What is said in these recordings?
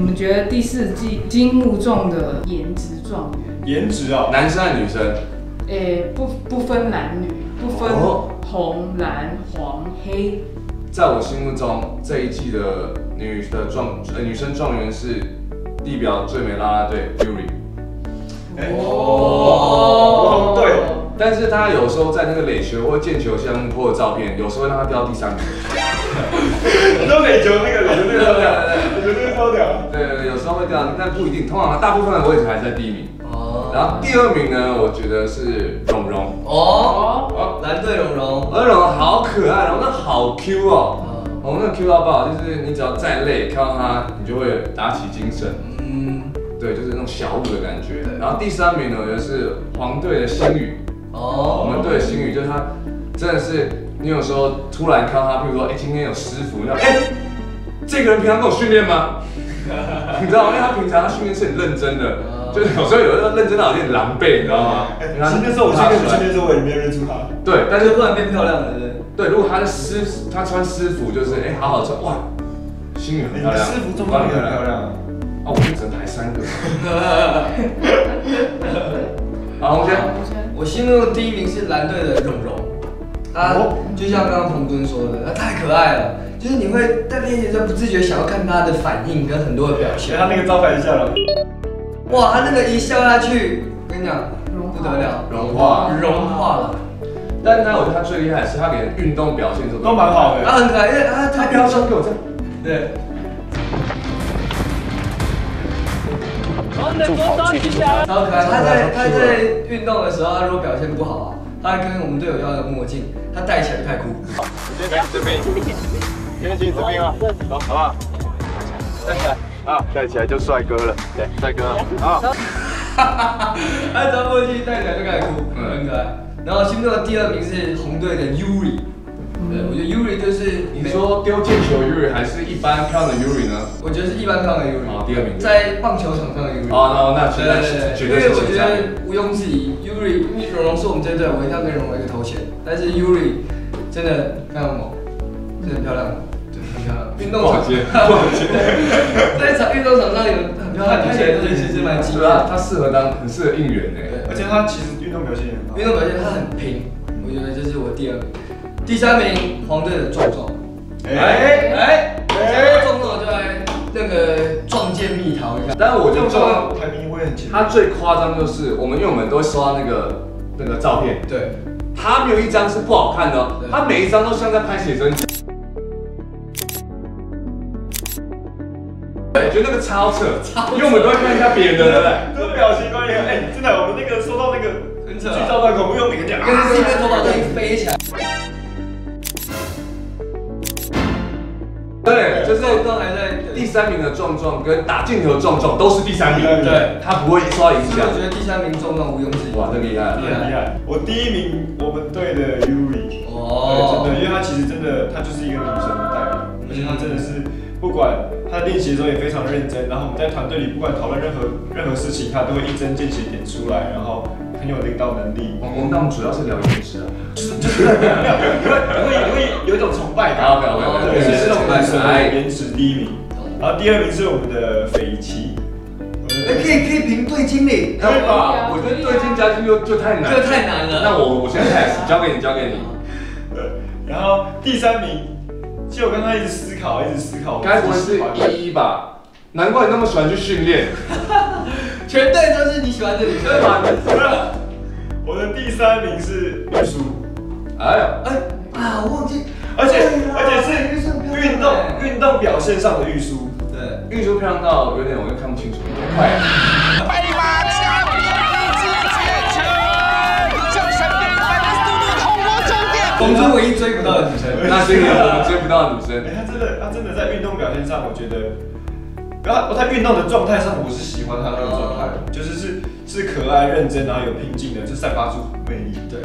们觉得第4季金木中的颜值状元， 颜值啊， 男生还是女生？ 不分男女，不分红蓝黄黑。 在我心目中，这一季的女生状元是地表最美啦啦队 Yuri。 哦，对。 但是他有时候在那个垒球或毽球项目拍的照片，有时候会让他掉到第3名。 你说垒球那个垒球那个超屌，垒球那个超屌。 对，有时候会掉，但不一定。通常大部分的位置还是在第1名。然后第2名呢，我觉得是蓉蓉。 蓝队蓉蓉。 蓉蓉好可爱，蓉蓉好 Q 哦。蓉蓉那 Q 到爆，就是你只要再累，看到她你就会打起精神。对，就是那种小舞的感觉。然后第3名呢，我觉得是黄队的星宇。我们队的星宇就是他，真的是你有时候突然看到他，比如说，今天有师傅，你知这个人平常跟我训练吗？你知道吗？因为他平常训练是很认真的，就是有时候有的认真到有点狼狈，你知道吗？ 那时候我去跟你训练的时候，我也没有认出他。 对，但是突然变漂亮了， 对。如果他穿师傅，就是好好穿，哇，星宇很漂亮。 师傅中装也很漂亮。 我们整台3个。好，红轩。 我心目中第1名是蓝队的蓉蓉，她就像刚刚彭敦说的，她太可爱了，就是你会在练习的时候不自觉想要看她的反应跟很多的表现。 她那个招牌一下了， 哇，她那个一笑下去，我跟你讲，不得了，融化了。 但是我觉得她最厉害的是她连运动表现都蛮好的， 她很可爱，因为她不要说给我这样， 对。超可爱！他在运动的时候，他如果表现不好啊，他跟我们队友要个墨镜，他戴起来太酷。 这边，先进这边啊，走，好不好？戴起来啊，戴起来就帅哥了，对，帅哥啊。 他戴墨镜戴起来就开始酷，很可爱。然后心中的第2名是红队的 Yuri。对，我觉得 Yuri 就是你说丢毽球 Yuri 还是一般漂亮的 Yuri 呢？ 我觉得是一般漂亮的 Yuri。 第2名在棒球场上的 Yuri。 那绝对是因为我觉得毋庸置疑 Yuri， 因为蓉蓉是我们这队，我一定要跟蓉蓉一个头衔。但是 Yuri 真的非常猛，真的很漂亮，真的很漂亮。运动场，在运动场上有很漂亮的女生，这其实蛮惊讶。 她很适合应援呢， 而且她其实运动表现也很好。 运动表现她很拼，我觉得这是我第2名。第3名黄队的壮壮，壮壮就来那个撞见蜜桃一下。 但是我觉得壮排名会很前。 他最夸张就是因为我们都会收到那个照片， 对， 他没有一张是不好看的，他每一张都像在拍写真集。我觉得那个超扯，因为我们都会看一下别人的，对不对？ 这个表情管理，真的，我们那个收到那个很扯， 剧照那恐怖用每个讲， 跟这个头发都已经飞起来。 对，就是都还在第3名的壮壮跟打毽球壮壮都是第3名， 对， 他不会受到影响。 我觉得第3名壮壮毋庸置疑， 哇，这厉害， 厉害！我第1名我们队的 Yuri， 真的，因为他其实真的，他就是一个女神的代表，而且他真的是不管他练习的时候也非常认真，然后我们在团队里不管讨论任何事情，他都会一针见血点出来，然后很有领导能力。 我们主要是聊颜值啊， 就是你会有一种崇拜感，对，是这种男生颜值第1名，然后第2名是我们的斐琪。 可以评队经理， 可以吧？我觉得队经加进就太难， 这太难了。 那我现在开始交给你。 对，然后第3名，其实我刚刚一直思考， 该不会是11吧？难怪你那么喜欢去训练， 全队都是你喜欢的女生吧？ 我的第3名是玉书， 我忘记， 而且是运动表现上的玉书， 对，玉书漂亮到有点我又看不清楚，快！ 飞马加比一击解决，将闪电般的速度通过终点。 我们唯一追不到的女生， 那是因为我们追不到的女生。 他真的在运动表现上，我觉得，他运动的状态上，我是喜欢他那个状态，就是可爱、认真，然后有拼劲的，就散发出魅力。对。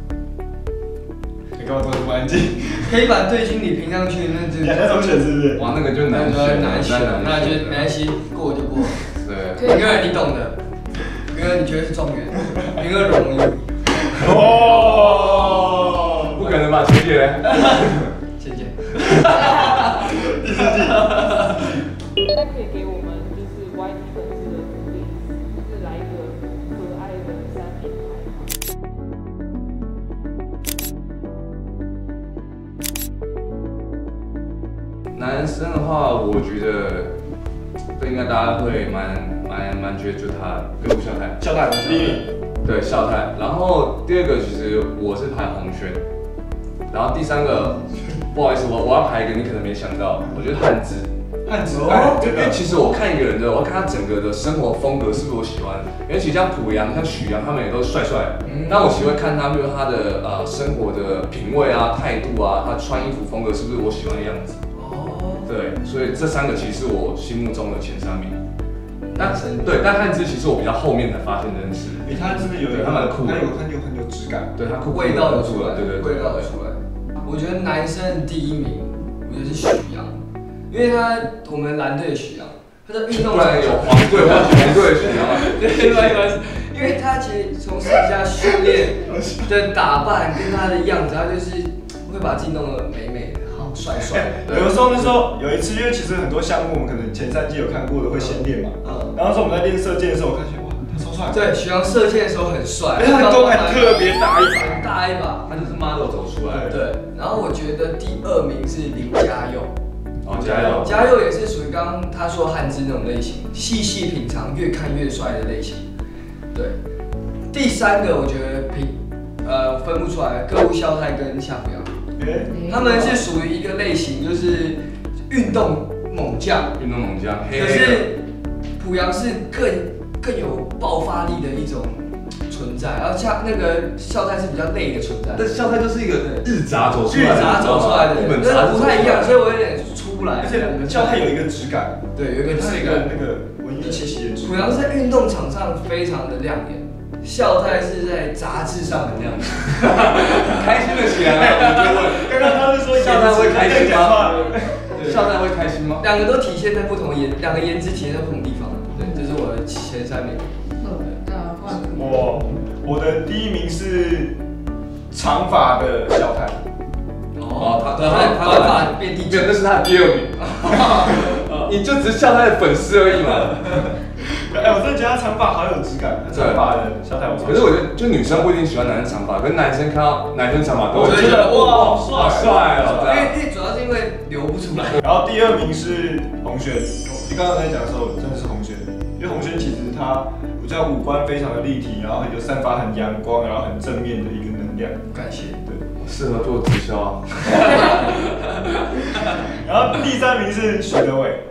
你干嘛突然这么安静？ 可以把队经理评上去， 那种选是不是？ 哇，那个就难选， 那就没关系，过就过。 对， 平儿你懂的，平儿你觉得是状元，平儿容易。 不可能吧，学姐嘞？ 谢谢。 那可以给我们生的话，我觉得这应该大家会蛮觉得就是他歌舞孝太， 孝太第一名， 对孝太。然后第二个其实我是排洪轩，然后第三个不好意思，我要排一个你可能没想到，我觉得汉之。 汉子因为其实我看一个人的，我要看他整个的生活风格是不是我喜欢。因为其实像濮阳、像许阳，他们也都是帅帅的。那我喜欢看他，比如他的生活的品味啊、态度啊，他穿衣服风格是不是我喜欢的样子。对，所以这三个其实是我心目中的前3名。但汉之其实我比较后面才发现这件事。 他真的有他蛮酷的， 他很有质感， 对他酷， 味道有出来， 对， 味道有出来。我觉得男生第1名，我觉得是许阳，因为我们蓝队的许阳，他的运动不然有黄队或红队的许阳， 因为他其实从私底下训练的打扮跟他的样子，他就是会把自己弄得美美的。帅帅， 有的时候那时候有一次，因为其实很多项目我们可能前3季有看过的会先练嘛，然后说我们在练射箭的时候，我看见哇，他超帅。 对，许阳射箭的时候很帅， 而且他的弓还特别大一把， 很大一把， 他就是 model 走出来。 对，然后我觉得第2名是林嘉佑， 嘉佑也是属于刚刚他说汉之那种类型，细细品尝，越看越帅的类型。对，第3个我觉得分不出来，歌舞孝太跟夏濮阳。他们是属于一个类型，就是运动猛将，可是濮阳是更有爆发力的一种存在，然后像那个孝太是比较累的存在。 但孝太就是一个日杂走出来的， 不太一样，所以我有点出不来。 而且孝太有一个质感， 对，有一个质感， 那个文艺气息的质感。 濮阳在运动场上非常的亮眼。孝太是在杂志上很亮眼， 开心的起来了。 刚刚他是说孝太会开心吗？孝太会开心吗 ？2个都体现在不同2个颜值体现在不同地方。对，这是我的前3名。 我的第1名是长发的孝太。 他短发变地那是他的第2名。你就只是孝太的粉丝而已嘛。 我真的觉得他长发好有质感，长发的孝太我超喜欢。 可是我觉得，就女生不一定喜欢男生长发，跟男生看到男生长发都会觉得哇，好帅哦。 因为主要是因为流不出来。 然后第2名是洪轩，你刚刚在讲的时候真的是洪轩，因为洪轩其实他我觉得五官非常的立体，然后有散发很阳光，然后很正面的一个能量。 感谢， 对， 适合做直销啊。 然后第3名是许德伟。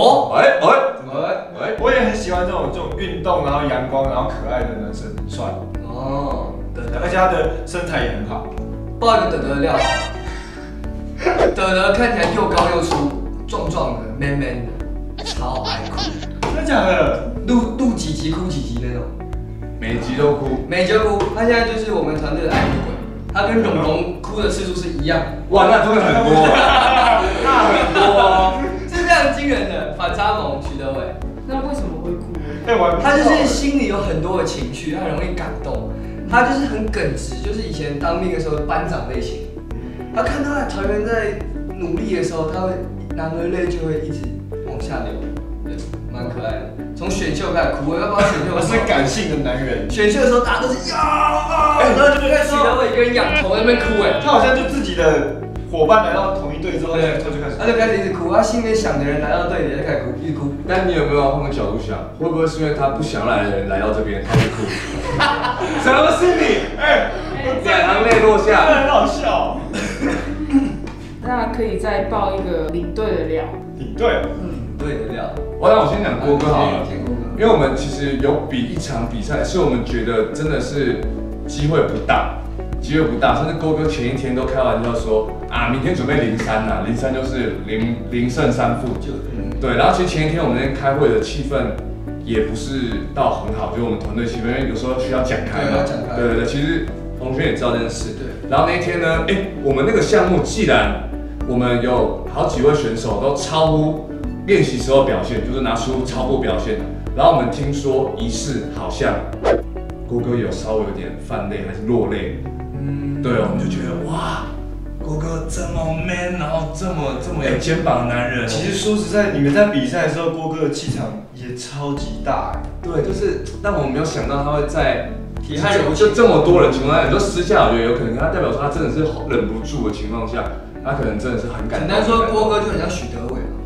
我也很喜欢这种运动，然后阳光，然后可爱的男生，很帅。而且他的身材也很好。 爆一个德德的料，德德看起来又高又粗，壮壮的，man man 的，超爱哭。 真的假的？ 录几集哭几集那种， 每集都哭， 每集都哭。他现在就是我们团队的爱哭鬼，他跟荣荣哭的次数是一样。 哇，那真的很多，那很多哦。 是非常惊人的反差萌，许德伟。 那为什么会哭？ 他就是心里有很多的情绪，他很容易感动。他就是很耿直，就是以前当兵的时候班长类型。他看到团员在努力的时候，他会男儿泪就会一直往下流，对，蛮可爱的。从选秀开始哭，要不要选秀？ 我是感性的男人。 选秀的时候大家都是呀，然后就看许德伟一个人仰头在那边哭， 他好像就自己的伙伴来到同一队之后，他就开始一直哭，他心里想的人来到队里就开始哭，一直哭。 但你有没有换个角度想，会不会是因为他不想来的人来到这边，他就哭？怎么是你？两行泪落下， 很好笑。 那可以再爆一个领队的料。 领队， 领队的料。 那我先讲郭哥好了，因为我们其实有比一场比赛，是我们觉得真的是机会不大，甚至郭哥前一天都开玩笑说啊，明天准备03呐，03就是0胜3负，对。然后其实前一天我们那天开会的气氛也不是到很好，就是我们团队气氛，因为有时候需要讲开嘛，对。其实洪轩也知道这件事，对。然后那一天呢，我们那个项目既然我们有好几位选手都超乎练习时候表现，就是拿出超过表现，然后我们听说仪式好像郭哥有稍微有点泛泪还是落泪，对，我们就觉得哇，郭哥这么 man， 然后这么有肩膀的男人。 其实说实在，你们在比赛的时候，郭哥的气场也超级大对，就是但我们没有想到他会在体汉就这么多人情况下，你说私下我觉得有可能，他代表说他真的是忍不住的情况下，他可能真的是很感动。 简单说，郭哥就很像许德伟。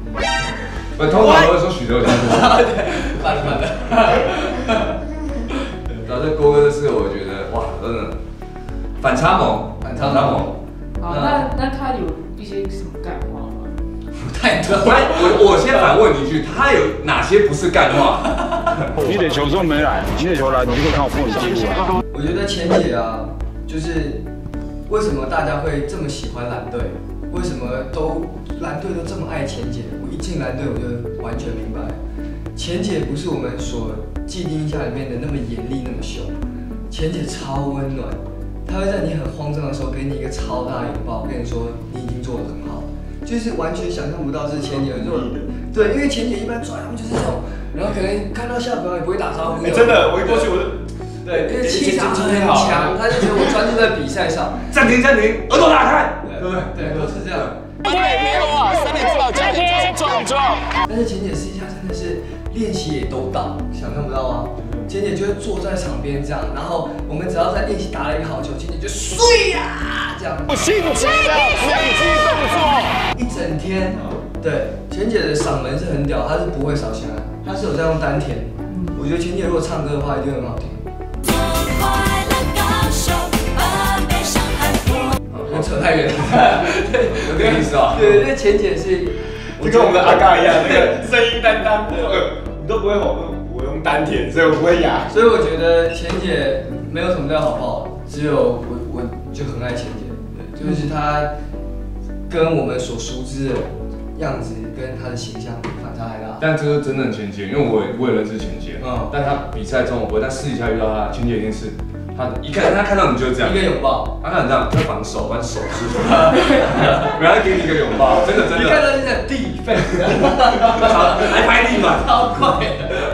不，通常都会说许多先说。 反了。 然后这郭哥这次我觉得哇，真的反差萌，反差萌。 好，那他有一些什么干话吗？ 太多。 我先反问你一句，他有哪些不是干话？ 你的球说没来，你的球来，你就可以看我帮你记录啊。 我觉得钱姐啊，就是为什么大家会这么喜欢蓝队？为什么蓝队都这么爱钱姐？我一进蓝队我就完全明白，钱姐不是我们所既定印象里面的那么严厉、那么凶。钱姐超温暖，她会在你很慌张的时候给你一个超大的拥抱，跟你说你已经做得很好，就是完全想象不到是钱姐的这种。对，因为钱姐一般出来他们就是这种，然后可能看到下表也不会打招呼。 真的，我一过去我就。 对，因为气场很强，他就觉得我专注在比赛上。 暂停，耳朵打开。 对，都是这样。 对，没有啊，3点知道家庭壮壮。 但是钱姐私下真的是练习也都到，想象不到啊！钱姐就会坐在场边这样，然后我们只要在练习打了一个好球，钱姐就睡呀这样。 迅捷的两击动作， 一整天。对，钱姐的嗓门是很屌，她是不会烧香，她是有在用丹田。我觉得钱姐如果唱歌的话，一定很好听。扯太远了，对， 有这个意思啊。 对，因为钱姐是， 就跟我们的阿嘎一样，那个声音担当，你都不会吼，我用丹田，所以我不会哑。 所以我觉得钱姐没有什么料好不好，只有我就很爱钱姐，对，就是她跟我们所熟知的样子跟她的形象反差太大。 但这是真正钱姐，因为我也认识钱姐，但她比赛中我不会，但私底下遇到她，钱姐一定是。他看到你就是这样， 一个拥抱， 他看你这样，就会防守，把手支出来，然后给你一个拥抱，真的。 你看到你的地费， 还拍地板， 超快。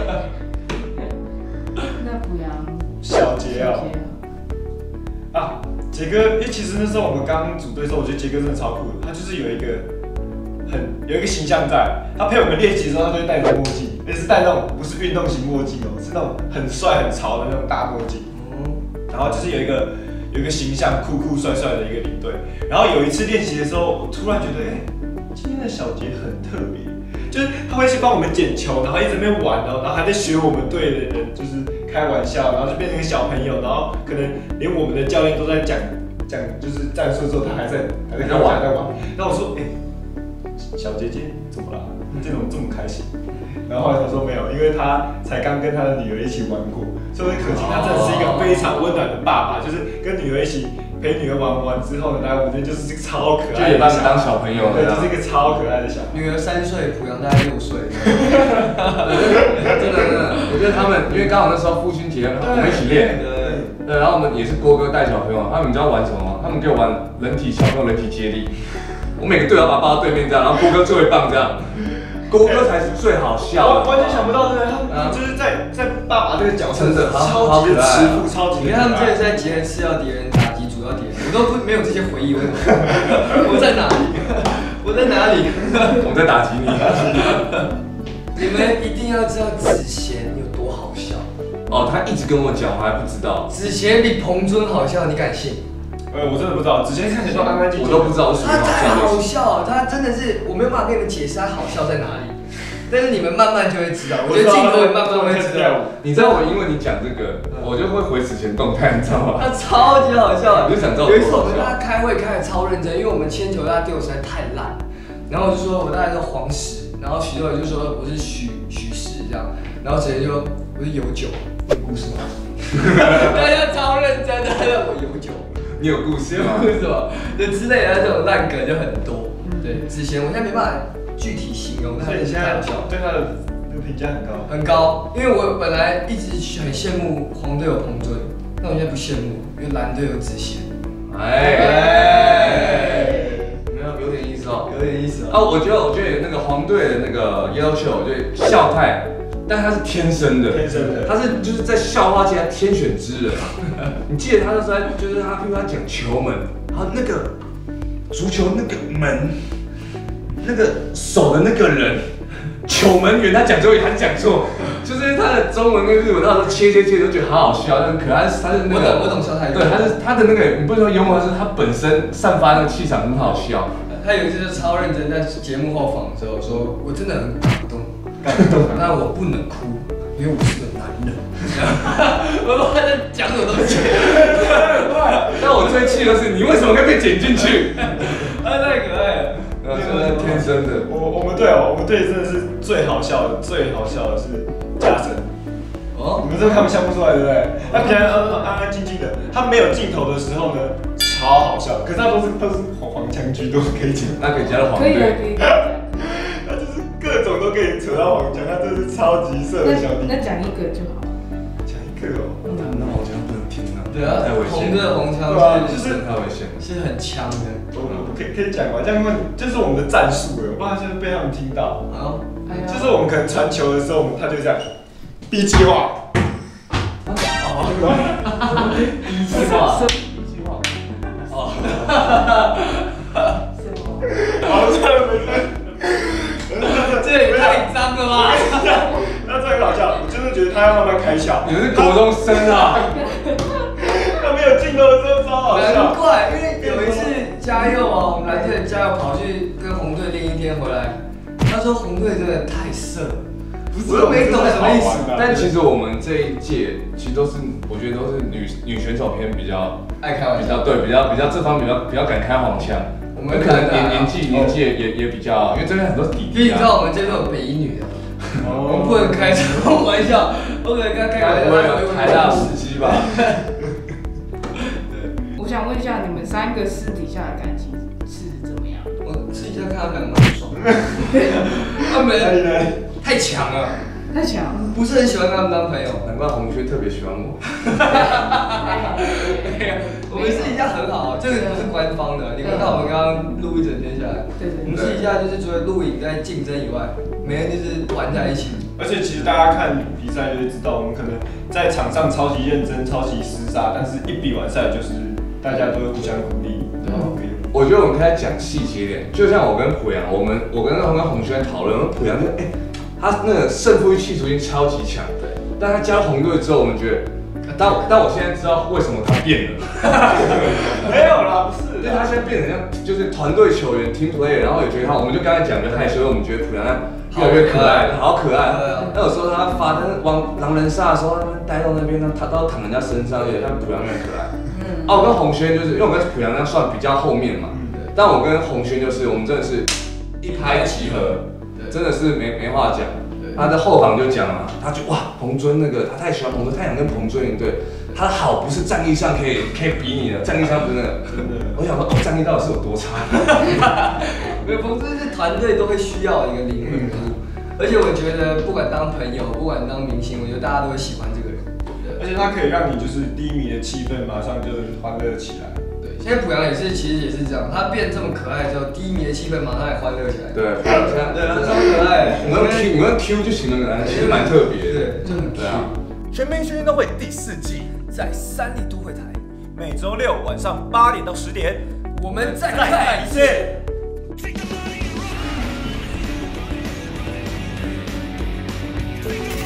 那补阳小杰啊，杰哥，因为其实那时候我们刚组队的时候，我觉得杰哥真的超酷的，他就是有一个形象在，他陪我们练习的时候，他就会戴着墨镜，也是戴那种不是运动型墨镜哦，是那种很帅很潮的那种大墨镜。然后就是有一个形象酷帅帅的一个领队。然后有一次练习的时候，我突然觉得，今天的小杰很特别，就是他会去帮我们捡球，然后一直在那边玩，然后还在学我们队的人，就是开玩笑，然后就变成一个小朋友，然后可能连我们的教练都在讲就是战术的时候，他还在玩。然后我说，小杰姐怎么了？你这种这么开心？然后后来他说没有，因为他才刚跟他的女儿一起玩过，所以可见他真的是一个非常温暖的爸爸，就是跟女儿一起陪女儿玩完之后呢，来我们就是这个超可爱的，就也把你当小朋友，对，就是一个超可爱的小孩。 女儿3岁，濮阳大概6岁。 真的，我觉得他们因为刚好那时候父亲节，我们一起练，对，然后我们也是郭哥带小朋友，他们你知道玩什么吗？他们给我玩小朋友人体接力，我每个队友把他抱到对面这样，然后郭哥最会棒这样。郭哥才是最好笑的， 完全想不到，对，他就是在爸爸这个角色， 真的超级的吃苦，超级。 因为他们真的是在结合次要敌人打击主要敌人，我都没有这些回忆，我在哪里？我在哪里？ 我在打击你。 你们一定要知道子贤有多好笑。 哦，他一直跟我讲，我还不知道。 子贤比彭尊好笑，你敢信？ 我真的不知道，之前看起来都安安静静， 我都不知道他太好笑了，他真的是我没有办法跟你们解释他好笑在哪里，但是你们慢慢就会知道，我觉得镜头也慢慢会知道。 你知道我因为你讲这个，我就会回此前动态，你知道吗？ 他超级好笑， 我就想知道。 有一次我们跟他开会开得超认真，因为我们铅球他丢的实在太烂，然后我就说我大概是黄石，然后许多人就说我是许氏这样，然后子贤就我是有酒，有故事吗？大家超认真的，我有酒。 你有故事吗？ 是吧？就之类的这种烂梗就很多。对，子贤我现在没办法具体形容， 所以你现在对他的那个评价很高， 很高。因为我本来一直很羡慕黄队有彭尊，但我现在不羡慕，因为蓝队有子贤。 没有点意思哦， 有点意思哦。我觉得那个黄队的那个 Yellow Show， 就笑态。但他是天生的，他是就是在校花界天选之人。你记得他那时候就是他，譬如他讲球门，然后那个足球那个门，那个手的那个人，球门员他讲中文还是讲错，就是他的中文跟日文，他都切都觉得好好笑，很可爱。他是那个我懂笑态， 对，他的那个你不能说幽默，是他本身散发那个气场很好笑。 他有一次就超认真，在节目后访的时候说：“我真的很感动，但我不能哭，因为我是个男人。”我说他在讲什么东西？ 但我最气的是，你为什么可以被剪进去？ 他太可爱了， 真的天生的。 我们队真的是最好笑的是嘉诚。哦，你们真的看不出来对不对？他平常安安静静的，他没有镜头的时候呢，超好笑。可是他都是黄腔居多，可以讲。 那可以加入黄可以的， 队。 可以的。 他就是各种都可以扯到黄腔，他真的是超级色的小弟。 那讲一个就好。 讲一个哦。 那黄腔不能听啊。 对啊， 太危险。 红腔就是太危险， 是很强的。 我可以讲吗？这样就是我们的战术哎，我怕就是被他们听到。就是我们可能传球的时候，他就这样 B 计划。 一计划。哦。 好， 这也太脏了吧！ 那这很好笑，我真的觉得他要慢慢开窍。 你们是国中生啊？ 他没有镜头的时候超好笑。 难怪，因为有一次嘉佑啊，我们蓝队的嘉佑跑去跟红队练一天回来，他说红队真的太色了。我都没懂什么意思， 但其实我们这一届其实都是，我觉得都是女选手偏比较爱开玩笑， 比较这方面比较敢开黄腔。我们可能年纪也比较，因为这边很多弟弟。 因为你知道我们这边有北一女的，我们不能开这种玩笑，不能跟他开玩笑。 有台大时机吧？ 我想问一下，你们3个私底下的感情是怎么样？ 我私底下看他们蛮爽，他们太强了， 太强， 不是很喜欢跟他们当朋友。 难怪洪轩特别喜欢我。 我们私底下很好，这个不是官方的。你看到我们刚刚录一整天下来，我们私底下就是除了录影在竞争以外，每人就是玩在一起。 而且其实大家看比赛就会知道，我们可能在场上超级认真、超级厮杀，但是一比完赛就是大家都会互相鼓励。 我觉得我们可以讲细节点，就像我跟濮阳，我跟洪轩讨论，濮阳就他那个胜负欲、企图心超级强，对。但他加入红队之后，我们觉得，但我现在知道为什么他变了。 没有啦，不是， 对他现在变成像就是团队球员 team player， 然后也觉得他，我们就刚才讲的害羞，我们觉得濮阳越来越可爱，好可爱。那有时候他发往狼人杀的时候，他们待到那边，他都躺人家身上，也像濮阳那么可爱。我跟洪轩就是，因为我跟濮阳那算比较后面嘛，但我跟洪轩就是我们真的是一拍即合，真的是没话讲。他在后访就讲了，他就哇彭尊那个他太喜欢彭尊，他想跟彭尊赢对，他的好不是战力上可以比拟的，战力上不是那个。我想说战力到底是有多差？ 没有，彭尊是团队都会需要一个灵魂人物，而且我觉得不管当朋友，不管当明星，我觉得大家都会喜欢这个人。 而且他可以让你就是低迷的气氛马上就欢乐起来。 对，现在濮阳其实也是这样，他变这么可爱之后，低迷的气氛马上也欢乐起来。 对， 对啊，超可爱。 你用 Q 就形容人，其实蛮特别的。 对，就很 Q。 全民训练都会第4季在三立都会台， 每周6晚上8点到10点， 我们再看一次。 次。